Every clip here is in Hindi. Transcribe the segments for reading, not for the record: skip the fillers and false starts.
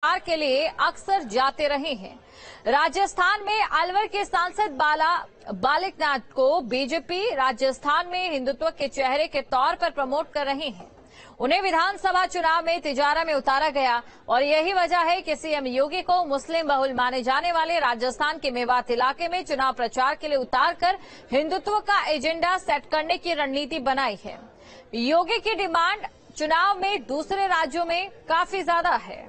प्रचार के लिए अक्सर जाते रहे हैं। राजस्थान में अलवर के सांसद बालकनाथ को बीजेपी राजस्थान में हिंदुत्व के चेहरे के तौर पर प्रमोट कर रहे हैं। उन्हें विधानसभा चुनाव में तिजारा में उतारा गया और यही वजह है कि सीएम योगी को मुस्लिम बहुल माने जाने वाले राजस्थान के मेवात इलाके में चुनाव प्रचार के लिए उतारकर हिंदुत्व का एजेंडा सेट करने की रणनीति बनाई है। योगी की डिमांड चुनाव में दूसरे राज्यों में काफी ज्यादा है।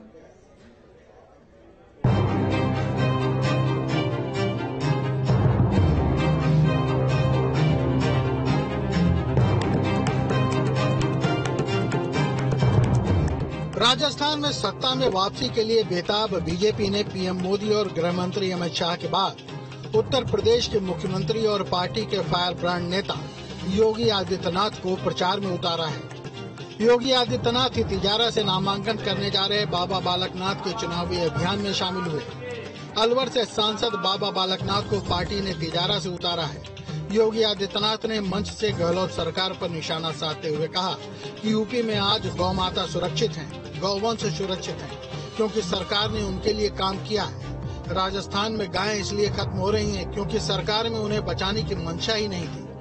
राजस्थान में सत्ता में वापसी के लिए बेताब बीजेपी ने पीएम मोदी और गृह मंत्री अमित शाह के बाद उत्तर प्रदेश के मुख्यमंत्री और पार्टी के फायर ब्रांड नेता योगी आदित्यनाथ को प्रचार में उतारा है। योगी आदित्यनाथ ही तिजारा से नामांकन करने जा रहे बाबा बालकनाथ के चुनावी अभियान में शामिल हुए। अलवर से सांसद बाबा बालकनाथ को पार्टी ने तिजारा से उतारा है। योगी आदित्यनाथ ने मंच से गहलोत सरकार पर निशाना साधते हुए कहा कि यूपी में आज गौ माता सुरक्षित हैं, गौवंश सुरक्षित है, क्योंकि सरकार ने उनके लिए काम किया है। राजस्थान में गायें इसलिए खत्म हो रही हैं क्योंकि सरकार में उन्हें बचाने की मंशा ही नहीं थी।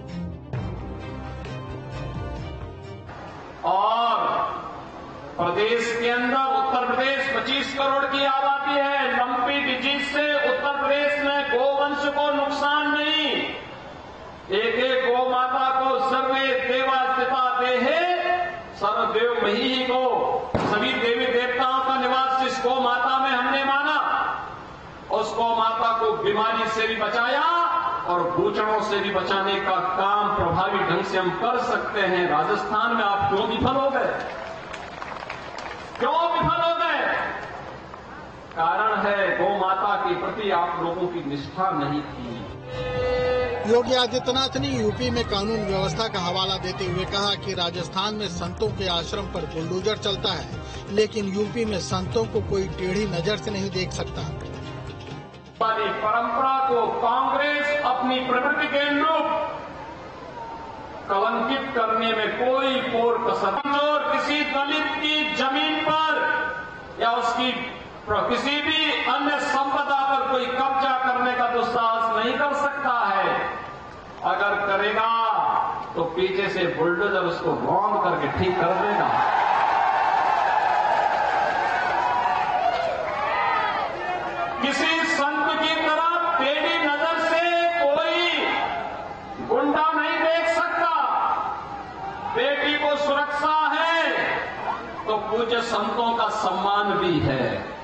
और प्रदेश के अंदर उत्तर प्रदेश 25 करोड़ की आबादी है। लंपी डिजीज से उत्तर प्रदेश में गोवंश को नुकसान नहीं। एक एक गौ माता को सर्वे देवा स्थिता देहे सर्वदेव मही को, सभी देवी देवताओं का निवास जिस गौ माता में हमने माना, उस गौ माता को बीमारी से भी बचाया और भूचड़ों से भी बचाने का काम प्रभावी ढंग से हम कर सकते हैं। राजस्थान में आप क्यों विफल हो गए? क्यों विफल हो गए? कारण है गौ माता के प्रति आप लोगों की निष्ठा नहीं थी। योगी आदित्यनाथ ने यूपी में कानून व्यवस्था का हवाला देते हुए कहा कि राजस्थान में संतों के आश्रम पर बुलडोजर चलता है, लेकिन यूपी में संतों को कोई टेढ़ी नजर से नहीं देख सकता। परंपरा को कांग्रेस अपनी प्रकृति के अनुरूप कलंकित करने में कोई कोर कसर नहीं। और किसी दलित की जमीन पर या उसकी किसी भी अन्य संपदा पर कोई कब्जा करने का दुस्साहस नहीं कर सकता है। अगर करेगा तो पीछे से बुलडोजर उसको रौंद करके ठीक कर देगा। किसी संत की तरफ टेढ़ी नजर से कोई गुंडा नहीं देख सकता। बेटी को सुरक्षा है तो पूज्य संतों का सम्मान भी है।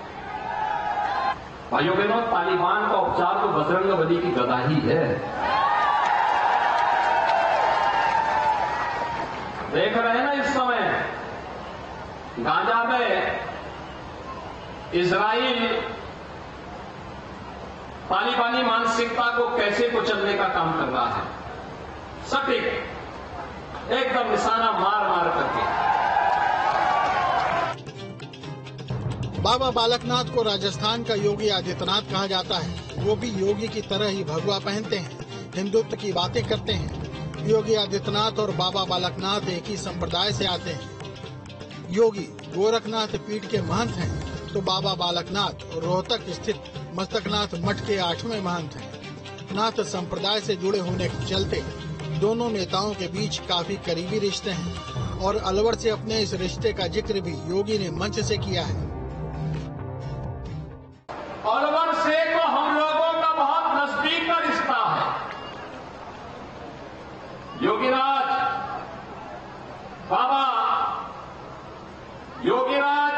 भाइयों बहनों, तालिबान का उपचार तो बजरंगबली की गदा ही है। देख रहे हैं ना इस समय गाजा में इजराइल तालिबानी मानसिकता को कैसे कुचलने का काम कर रहा है। सटीक एकदम निशाना मार मार करके। बाबा बालकनाथ को राजस्थान का योगी आदित्यनाथ कहा जाता है। वो भी योगी की तरह ही भगवा पहनते हैं, हिंदुत्व की बातें करते हैं। योगी आदित्यनाथ और बाबा बालकनाथ एक ही संप्रदाय से आते हैं। योगी गोरखनाथ पीठ के महंत हैं, तो बाबा बालकनाथ रोहतक स्थित मस्तकनाथ मठ के 8वें महंत हैं। नाथ संप्रदाय से जुड़े होने के चलते दोनों नेताओं के बीच काफी करीबी रिश्ते हैं और अलवर से अपने इस रिश्ते का जिक्र भी योगी ने मंच से किया है। अलवर से तो हम लोगों का बहुत नजदीक का रिश्ता है। योगीराज बाबा योगीराज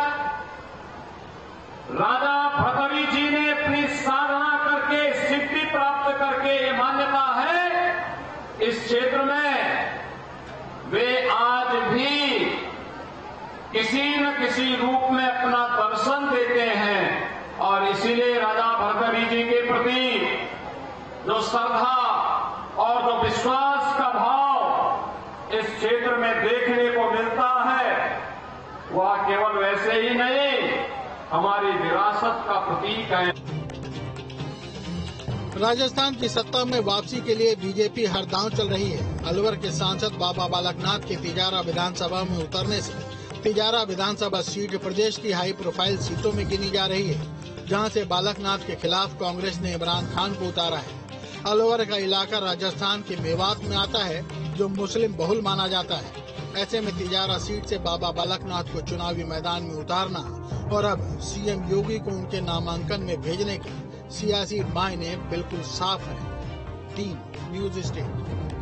राजा भरतरी जी ने अपनी साधना करके सिद्धि प्राप्त करके ये मान्यता है इस क्षेत्र में वे आज भी किसी न किसी रूप में अपना दर्शन देते हैं। और इसीलिए राजा भरतरी जी के प्रति जो श्रद्धा और जो विश्वास का भाव इस क्षेत्र में देखने को मिलता है, वह केवल वैसे ही नहीं, हमारी विरासत का प्रतीक है। राजस्थान की सत्ता में वापसी के लिए बीजेपी हर दांव चल रही है। अलवर के सांसद बाबा बालकनाथ के तिजारा विधानसभा में उतरने से तिजारा विधानसभा सीट प्रदेश की हाई प्रोफाइल सीटों में गिनी जा रही है, जहां से बालकनाथ के खिलाफ कांग्रेस ने इमरान खान को उतारा है। अलवर का इलाका राजस्थान के मेवात में आता है, जो मुस्लिम बहुल माना जाता है। ऐसे में तिजारा सीट से बाबा बालकनाथ को चुनावी मैदान में उतारना और अब सीएम योगी को उनके नामांकन में भेजने के सियासी मायने बिल्कुल साफ है। Team news state.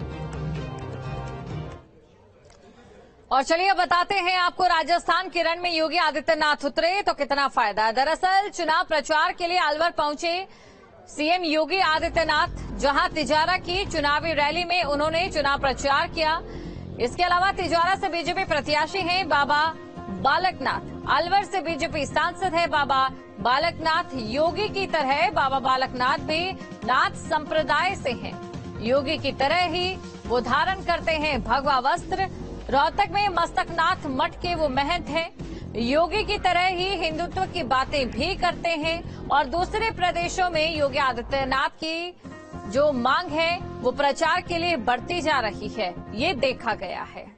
और चलिए बताते हैं आपको, राजस्थान के रण में योगी आदित्यनाथ उतरे तो कितना फायदा। दरअसल चुनाव प्रचार के लिए अलवर पहुंचे सीएम योगी आदित्यनाथ, जहां तिजारा की चुनावी रैली में उन्होंने चुनाव प्रचार किया। इसके अलावा तिजारा से बीजेपी प्रत्याशी हैं बाबा बालकनाथ, अलवर से बीजेपी सांसद है बाबा बालकनाथ। योगी की तरह बाबा बालकनाथ भी नाथ संप्रदाय से हैं। योगी की तरह ही वो धारण करते हैं भगवा वस्त्र। रोहतक में मस्तकनाथ मठ के वो महंत हैं। योगी की तरह ही हिंदुत्व की बातें भी करते हैं और दूसरे प्रदेशों में योगी आदित्यनाथ की जो मांग है वो प्रचार के लिए बढ़ती जा रही है, ये देखा गया है।